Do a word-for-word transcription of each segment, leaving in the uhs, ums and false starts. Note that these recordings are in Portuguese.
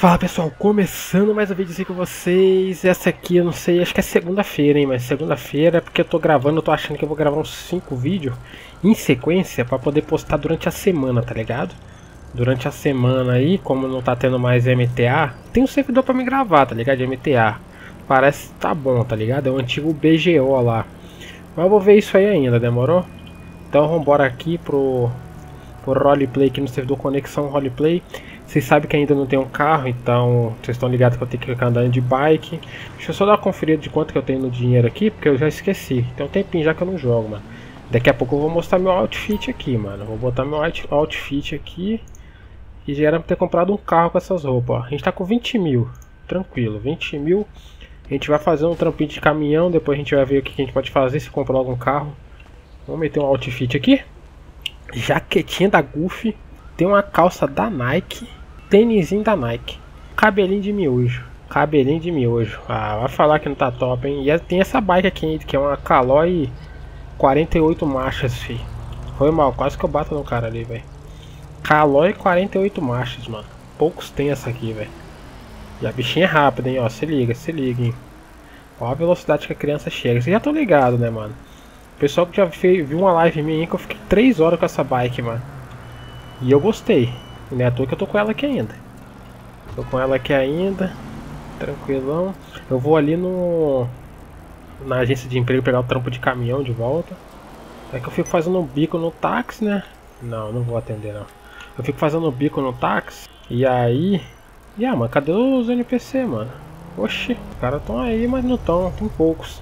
Fala pessoal, começando mais um vídeo aqui com vocês. Essa aqui eu não sei, acho que é segunda-feira, hein, mas segunda-feira é porque eu tô gravando, eu tô achando que eu vou gravar uns cinco vídeos em sequência pra poder postar durante a semana, tá ligado? Durante a semana aí, como não tá tendo mais M T A, tem um servidor pra me gravar, tá ligado? De M T A. Parece que tá bom, tá ligado? É o antigo B G O lá. Mas eu vou ver isso aí ainda, demorou? Então vambora aqui pro, pro roleplay aqui no servidor Conexão Roleplay. Vocês sabem que ainda não tem um carro, então vocês estão ligados que eu tenho que ficar andando de bike. Deixa eu só dar uma conferida de quanto que eu tenho no dinheiro aqui, porque eu já esqueci. Tem um tempinho já que eu não jogo, mano. Daqui a pouco eu vou mostrar meu outfit aqui, mano. Vou botar meu outfit aqui. E já era pra ter comprado um carro com essas roupas, ó. A gente tá com vinte mil, tranquilo, vinte mil. A gente vai fazer um trampinho de caminhão, depois a gente vai ver o que a gente pode fazer se comprar algum carro. Vamos meter um outfit aqui. Jaquetinha da Goofy. Tem uma calça da Nike. Tênisinho da Nike. Cabelinho de miojo. Cabelinho de miojo. Ah, vai falar que não tá top, hein? E tem essa bike aqui, que é uma Caloi quarenta e oito marchas, fi. Foi mal, quase que eu bato no cara ali, velho. Caloi quarenta e oito marchas, mano. Poucos tem essa aqui, velho. E a bichinha é rápida, hein? Ó, se liga, se liga, hein? Ó a velocidade que a criança chega. Vocês já estão ligados, né, mano? O pessoal que já fez, viu uma live minha aí que eu fiquei três horas com essa bike, mano. E eu gostei. E não é à toa que eu tô com ela aqui ainda. Tô com ela aqui ainda. Tranquilão. Eu vou ali no... na agência de emprego pegar o trampo de caminhão de volta. É que eu fico fazendo um bico no táxi, né? Não, não vou atender não. Eu fico fazendo um bico no táxi. E aí... E ah, mano, cadê os N P C, mano? Oxi, os caras estão aí, mas não estão, tem poucos.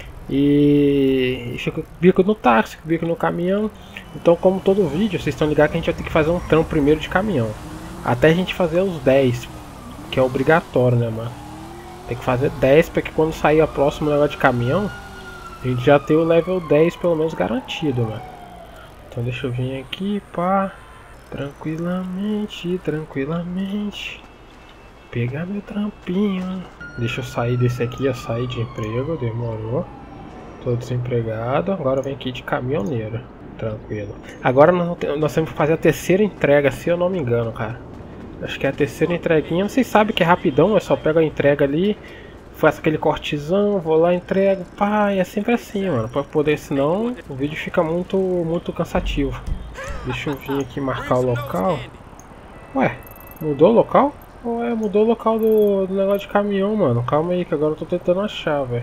E... e fico bico no táxi, bico no caminhão. Então, como todo vídeo, vocês estão ligados que a gente vai ter que fazer um trampo primeiro de caminhão. Até a gente fazer os dez, que é obrigatório, né, mano? Tem que fazer dez para que quando sair a próxima negócio de caminhão, a gente já ter o level dez pelo menos garantido, mano. Então deixa eu vir aqui, pá. Tranquilamente, tranquilamente. Pegar meu trampinho. Deixa eu sair desse aqui, ó, sair de emprego, demorou. Tô desempregado, agora vem aqui de caminhoneiro. Tranquilo. Agora nós, nós temos que fazer a terceira entrega, se eu não me engano, cara. Acho que é a terceira entreguinha. Vocês sabem que é rapidão, eu só pego a entrega ali, faço aquele cortezão, vou lá, entrego, pá, e é sempre assim, mano. Pra poder, senão o vídeo fica muito, muito cansativo. Deixa eu vir aqui marcar o local. Ué, mudou o local? Ué, mudou o local do, do negócio de caminhão, mano. Calma aí que agora eu tô tentando achar, velho.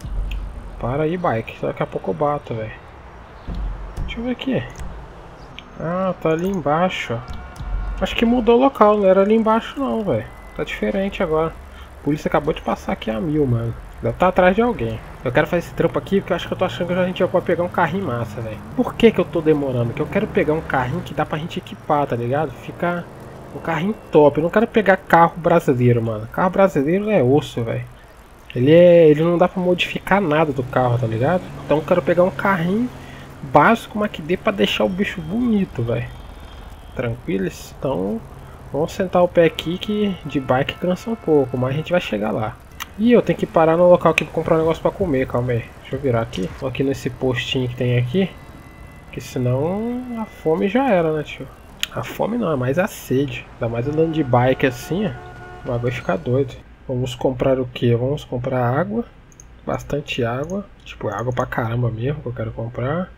Para aí, bike. Daqui a pouco eu bato, velho. Deixa eu ver aqui. Ah, tá ali embaixo, ó. Acho que mudou o local, não era ali embaixo não, velho. Tá diferente agora. A polícia acabou de passar aqui a mil, mano. Deve estar atrás de alguém. Eu quero fazer esse trampo aqui porque eu acho que eu tô achando que a gente vai pegar um carrinho massa, velho. Por que que eu tô demorando? Porque eu quero pegar um carrinho que dá pra gente equipar, tá ligado? Ficar um carrinho top. Eu não quero pegar carro brasileiro, mano. Carro brasileiro é osso, velho. Ele é, ele não dá pra modificar nada do carro, tá ligado? Então eu quero pegar um carrinho básico, mas que dê pra deixar o bicho bonito, velho. Tranquilos? Então vamos sentar o pé aqui que de bike cansa um pouco, mas a gente vai chegar lá. E eu tenho que parar no local aqui pra comprar um negócio pra comer, calma aí. Deixa eu virar aqui. Tô aqui nesse postinho que tem aqui. Que senão a fome já era, né, tio? A fome não, é mais a sede. Ainda mais andando de bike assim, ó. O bagulho vai ficar doido. Vamos comprar o que? Vamos comprar água. Bastante água. Tipo, água pra caramba mesmo que eu quero comprar.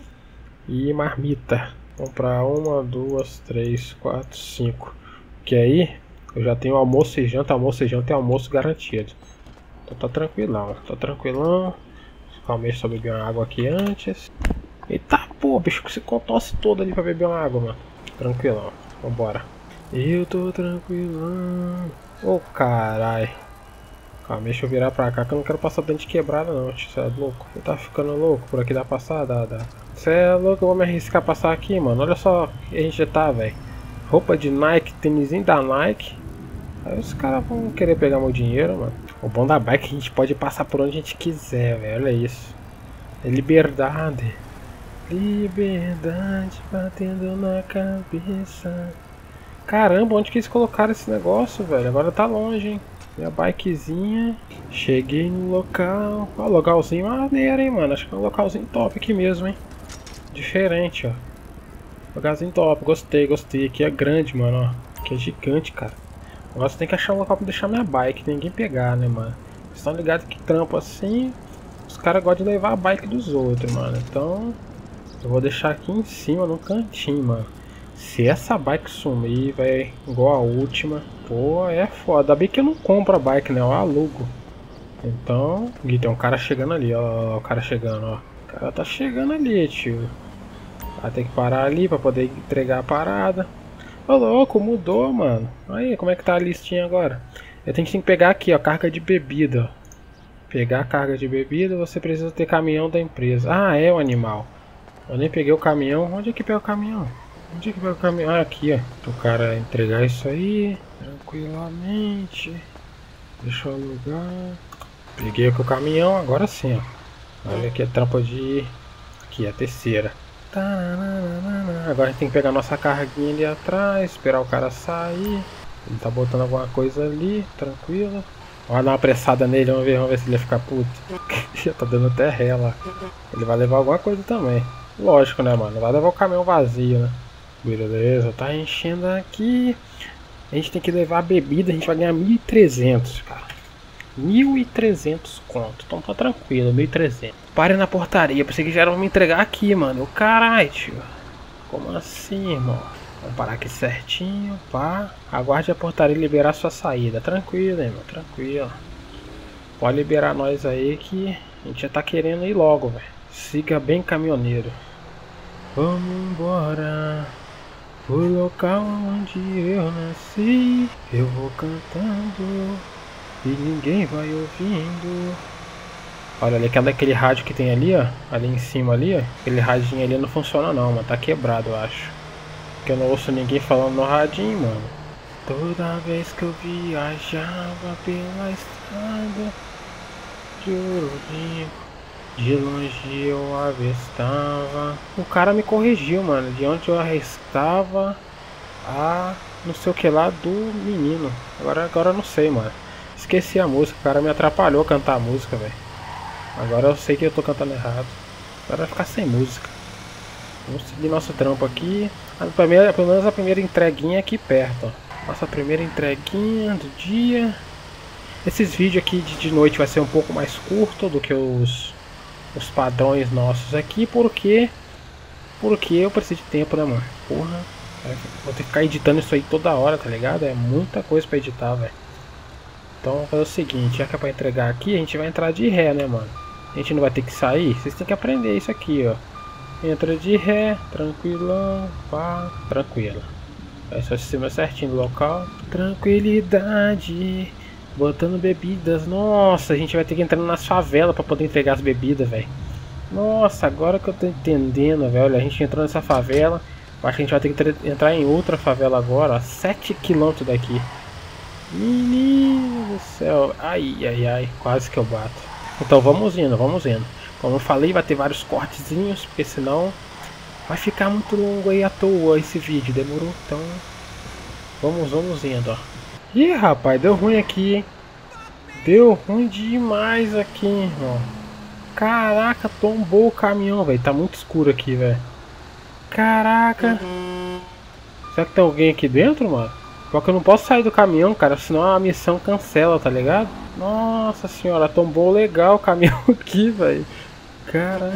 E marmita. Comprar uma, duas, três, quatro, cinco. Que aí eu já tenho almoço e janta. Almoço e janta é almoço garantido. Então tá tranquilão. Tá tranquilão. Calma aí, só beber uma água aqui antes. Eita, pô, bicho, que se contosse todo ali pra beber uma água, mano. Tranquilão. Vambora. Eu tô tranquilão. Ô, oh, carai. Calma, deixa eu virar pra cá que eu não quero passar dentro de quebrada não. Você é louco? Você tá ficando louco por aqui da passada? Dá. Você é louco, eu vou me arriscar a passar aqui, mano. Olha só que a gente já tá, velho. Roupa de Nike, tênisinho da Nike. Aí os caras vão querer pegar meu dinheiro, mano. O bom da bike é que a gente pode passar por onde a gente quiser, velho. Olha isso. É liberdade. Liberdade batendo na cabeça. Caramba, onde que eles colocaram esse negócio, velho? Agora tá longe, hein? Minha bikezinha. Cheguei no local. Ó, localzinho maneiro, hein, mano. Acho que é um localzinho top aqui mesmo, hein. Diferente, ó. Lugarzinho top. Gostei, gostei. Aqui é grande, mano, ó. Aqui é gigante, cara. Agora você tem que achar um local pra deixar minha bike, ninguém pegar, né, mano? Vocês estão ligados que trampo assim, os caras gostam de levar a bike dos outros, mano. Então, eu vou deixar aqui em cima, no cantinho, mano. Se essa bike sumir, velho, igual a última, pô, é foda. Ainda bem que eu não compro a bike, né? Eu alugo. Então, Gui, tem um cara chegando ali, ó. O cara chegando, ó. O cara tá chegando ali, tio. Vai ter que parar ali pra poder entregar a parada. Ô louco, mudou, mano. Aí, como é que tá a listinha agora? Eu tenho que pegar aqui, ó, carga de bebida. Pegar a carga de bebida, você precisa ter caminhão da empresa. Ah, é o animal. Eu nem peguei o caminhão. Onde é que pega o caminhão? Onde é que pega o caminhão? Ah, aqui, ó. O cara entregar isso aí, tranquilamente. Deixa eu alugar. Peguei aqui o caminhão, agora sim, ó. Olha aqui a trampa de... Aqui, a terceira. Agora a gente tem que pegar nossa carguinha ali atrás, esperar o cara sair. Ele tá botando alguma coisa ali, tranquilo. Vamos dar uma apressada nele, vamos ver, vamos ver se ele vai ficar puto. Já tá dando até ré lá. Ele vai levar alguma coisa também. Lógico, né, mano? Vai levar o caminhão vazio, né? Beleza, tá enchendo aqui. A gente tem que levar a bebida, a gente vai ganhar mil e trezentos, cara. mil e trezentos conto, então tá tranquilo, mil e trezentos. Pare na portaria, pensei que já era pra me entregar aqui, mano. Caralho, tio. Como assim, irmão? Vamos parar aqui certinho, pá. Aguarde a portaria liberar sua saída. Tranquilo, irmão, tranquilo. Pode liberar nós aí que a gente já tá querendo ir logo, velho. Siga bem, caminhoneiro. Vamos embora o local onde eu nasci. Eu vou cantando e ninguém vai ouvindo. Olha ali, aquela, aquele rádio que tem ali, ó. Ali em cima ali, ó. Aquele radinho ali não funciona não, mano. Tá quebrado, eu acho. Porque eu não ouço ninguém falando no radinho, mano. Toda vez que eu viajava pela estrada de Ouro Branco, de longe eu avistava. O cara me corrigiu, mano. De onde eu avistava a não sei o que lá do menino. Agora, agora eu não sei, mano. Esqueci a música, o cara me atrapalhou a cantar a música, velho. Agora eu sei que eu tô cantando errado. Agora vai ficar sem música. Vamos seguir nosso trampo aqui. A primeira, pelo menos a primeira entreguinha aqui perto, ó. Nossa primeira entreguinha do dia. Esses vídeos aqui de, de noite vai ser um pouco mais curto do que os, os padrões nossos aqui. Porque, porque eu preciso de tempo, né, mano? Porra. Vou ter que ficar editando isso aí toda hora, tá ligado? É muita coisa pra editar, velho. Então vamos fazer o seguinte, já que é pra entregar aqui, a gente vai entrar de ré, né, mano? A gente não vai ter que sair, vocês têm que aprender isso aqui, ó. Entra de ré, tranquilão, pá, tranquilo. Vai só cima certinho do local. Tranquilidade, botando bebidas. Nossa, a gente vai ter que entrar nas favelas pra poder entregar as bebidas, velho. Nossa, agora que eu tô entendendo, velho. A gente entrou nessa favela. Acho que a gente vai ter que entrar em outra favela agora, ó. sete quilômetros daqui. Menino do céu. Ai, ai, ai. Quase que eu bato. Então vamos indo, vamos indo. Como eu falei, vai ter vários cortezinhos, porque senão vai ficar muito longo aí à toa esse vídeo. Demorou? Então vamos, vamos indo, ó. Ih, rapaz, deu ruim aqui, hein? Deu ruim demais aqui, irmão. Caraca, tombou o caminhão, velho. Tá muito escuro aqui, velho. Caraca. Será que tem alguém aqui dentro, mano? Porque eu não posso sair do caminhão, cara, senão a missão cancela, tá ligado? Nossa senhora, tombou legal o caminhão aqui, velho. Caraca.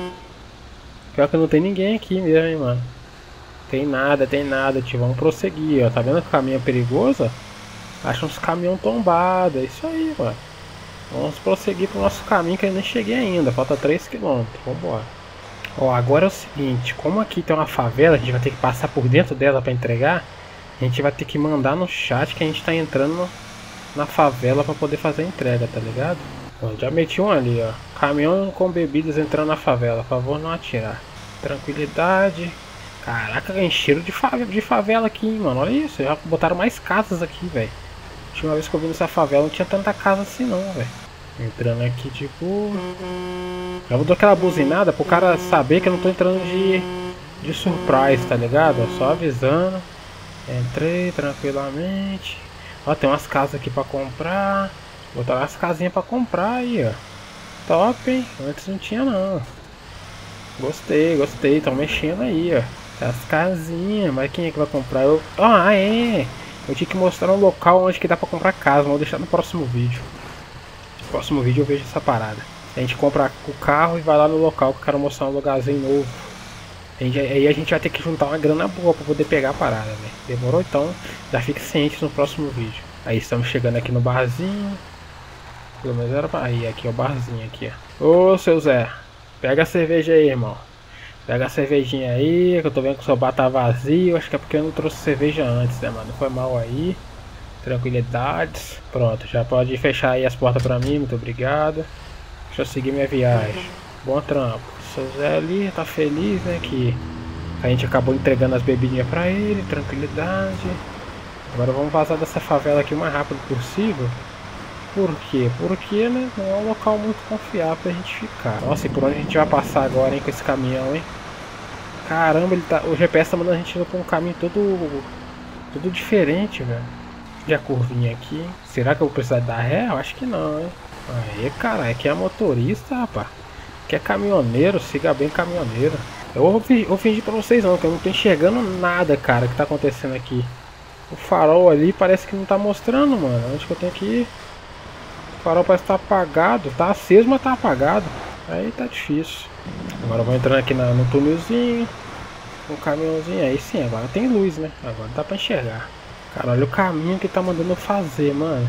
Pior que não tem ninguém aqui mesmo, hein, mano. Tem nada, tem nada, tio. Vamos prosseguir, ó. Tá vendo que o caminho é perigoso? Acha uns caminhão tombados. É isso aí, mano. Vamos prosseguir pro nosso caminho que eu nem cheguei ainda. Falta três quilômetros. Vambora. Ó, agora é o seguinte. Como aqui tem uma favela, a gente vai ter que passar por dentro dela pra entregar. A gente vai ter que mandar no chat que a gente tá entrando no, na favela pra poder fazer a entrega, tá ligado? Ó, já meti um ali, ó. Caminhão com bebidas entrando na favela. Por favor, não atirar. Tranquilidade. Caraca, encheram de favela, de favela aqui, hein, mano. Olha isso. Já botaram mais casas aqui, velho. A última vez que eu vi nessa favela não tinha tanta casa assim não, velho. Entrando aqui de boa. Já vou dar aquela buzinada pro cara saber que eu não tô entrando de, de surprise, tá ligado? Só avisando. Entrei tranquilamente. Ó, tem umas casas aqui pra comprar. Botaram as casinhas pra comprar aí, ó. Top, hein? Antes não tinha não. Gostei, gostei. Estão mexendo aí, ó. As casinhas. Mas quem é que vai comprar? Eu... Ah, é! Eu tinha que mostrar um local onde que dá pra comprar casa, vou deixar no próximo vídeo. No próximo vídeo eu vejo essa parada. A gente compra o carro e vai lá no local que eu quero mostrar um lugarzinho novo. A gente, aí a gente vai ter que juntar uma grana boa pra poder pegar a parada, né? Demorou? Então já fique ciente no próximo vídeo. Aí estamos chegando aqui no barzinho. Pelo menos era pra... Aí, aqui é o barzinho aqui, ó. Ô, seu Zé, pega a cerveja aí, irmão. Pega a cervejinha aí, que eu tô vendo que o seu bar tá vazio. Acho que é porque eu não trouxe cerveja antes, né, mano? Foi mal aí. Tranquilidades. Pronto, já pode fechar aí as portas pra mim, muito obrigado. Deixa eu seguir minha viagem. Bom trampo. O seu Zé ali tá feliz, né, que a gente acabou entregando as bebidinhas pra ele. Tranquilidade. Agora vamos vazar dessa favela aqui o mais rápido possível. Por quê? Porque, né, não é um local muito confiável pra gente ficar. Nossa, e por onde a gente vai passar agora, hein, com esse caminhão, hein? Caramba, ele tá, o G P S tá mandando a gente ir por um caminho todo, todo diferente, velho. E a curvinha aqui. Será que eu vou precisar dar ré? Eu acho que não, hein? Aê, cara, aqui é motorista, rapaz. Aqui é caminhoneiro, siga bem caminhoneiro. Eu vou, vou fingir pra vocês não, que eu não tô enxergando nada, cara, que tá acontecendo aqui. O farol ali parece que não tá mostrando, mano. Onde que eu tenho que ir? O farol parece estar tá apagado, tá aceso, mas tá apagado. Aí tá difícil. Agora eu vou entrando aqui na, no túnelzinho. Um caminhãozinho, aí sim, agora tem luz, né? Agora dá pra enxergar. Cara, olha o caminho que tá mandando eu fazer, mano.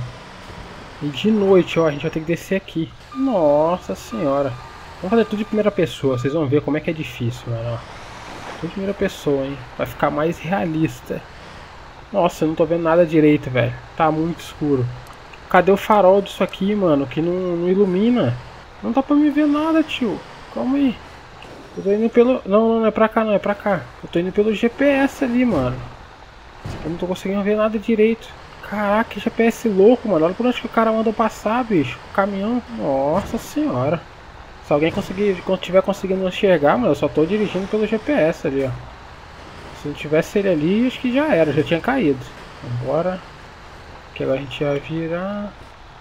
E de noite, ó, a gente vai ter que descer aqui. Nossa senhora. Vamos fazer tudo de primeira pessoa, vocês vão ver como é que é difícil, mano. Ó. Tudo de primeira pessoa, hein? Vai ficar mais realista. Nossa, eu não tô vendo nada direito, velho. Tá muito escuro. Cadê o farol disso aqui, mano? Que não, não ilumina. Não dá pra me ver nada, tio. Calma aí. Eu tô indo pelo... Não, não, não é pra cá, não. É pra cá. Eu tô indo pelo G P S ali, mano. Eu não tô conseguindo ver nada direito. Caraca, que G P S louco, mano. Olha por onde que o cara mandou passar, bicho. O caminhão. Nossa senhora. Se alguém conseguir, tiver conseguindo enxergar, mano, eu só tô dirigindo pelo G P S ali, ó. Se não tivesse ele ali, acho que já era. Já tinha caído. Vambora. Que agora a gente vai virar.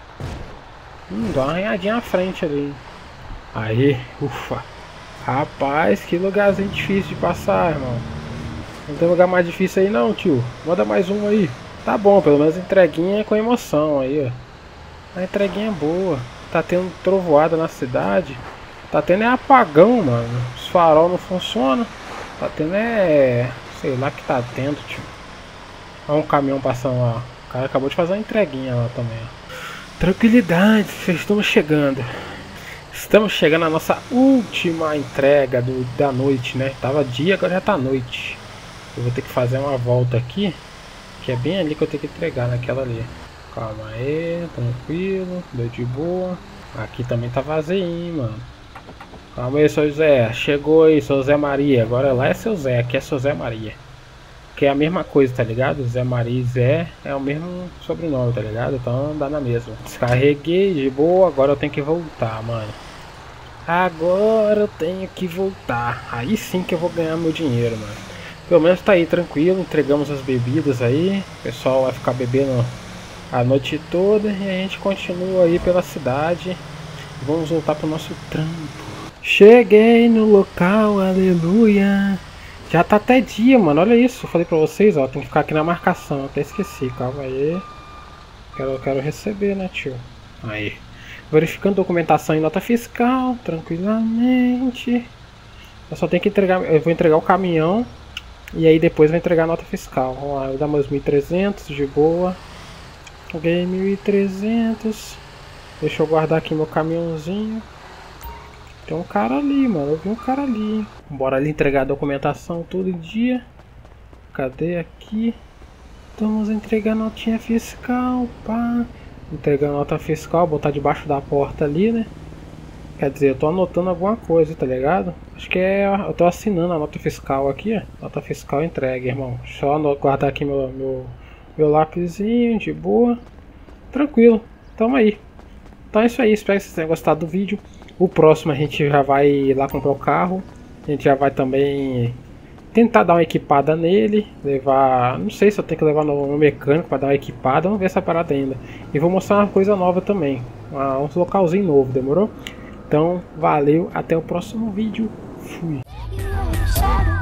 Hum, dá uma arranhadinha na frente ali. Aí, ufa. Rapaz, que lugarzinho difícil de passar, irmão. Não tem lugar mais difícil aí não, tio. Manda mais um aí. Tá bom, pelo menos entreguinha com emoção aí, ó. A entreguinha é boa. Tá tendo trovoada na cidade. Tá tendo é apagão, mano. Os farol não funcionam. Tá tendo é... sei lá que tá tendo, tio. Olha um caminhão passando lá. O cara acabou de fazer uma entreguinha lá também, ó. Tranquilidade, estamos chegando. Estamos chegando à nossa última entrega do, da noite, né? Tava dia, agora já tá noite. Eu vou ter que fazer uma volta aqui. Que é bem ali que eu tenho que entregar, naquela ali. Calma aí, tranquilo, deu de boa. Aqui também tá vazio, mano. Calma aí, seu Zé. Chegou aí, seu Zé Maria. Agora lá é seu Zé, aqui é seu Zé Maria. Que é a mesma coisa, tá ligado? Zé Maria e Zé é o mesmo sobrenome, tá ligado? Então dá na mesma. Descarreguei de boa, agora eu tenho que voltar, mano. Agora eu tenho que voltar. Aí sim que eu vou ganhar meu dinheiro, mano. Pelo menos tá aí tranquilo, entregamos as bebidas aí. O pessoal vai ficar bebendo a noite toda e a gente continua aí pela cidade. Vamos voltar pro nosso trampo. Cheguei no local, aleluia. Já tá até dia, mano, olha isso. Eu falei pra vocês, ó, tem que ficar aqui na marcação. Até esqueci, calma aí. Quero, quero receber, né, tio? Aí. Verificando documentação e nota fiscal, tranquilamente. Eu só tenho que entregar, eu vou entregar o caminhão. E aí depois vou entregar a nota fiscal. Vamos lá, eu vou dar meus mil e trezentos de boa. Ganhei mil e trezentos. Deixa eu guardar aqui meu caminhãozinho. Tem um cara ali, mano. Eu vi um cara ali. Bora ali entregar a documentação todo dia. Cadê aqui? Vamos entregar a notinha fiscal, pá. Entregar a nota fiscal, botar debaixo da porta ali, né? Quer dizer, eu tô anotando alguma coisa, tá ligado? Acho que é... eu tô assinando a nota fiscal aqui, ó. Nota fiscal entregue, irmão. Só guardar aqui meu, meu, meu lápisinho, de boa. Tranquilo. Tamo aí. Então é isso aí. Espero que vocês tenham gostado do vídeo. O próximo a gente já vai ir lá comprar o carro. A gente já vai também tentar dar uma equipada nele. Levar... não sei se eu tenho que levar no, no mecânico para dar uma equipada. Vamos ver essa parada ainda. E vou mostrar uma coisa nova também. Uma, um localzinho novo, demorou? Então, valeu, até o próximo vídeo. Fui.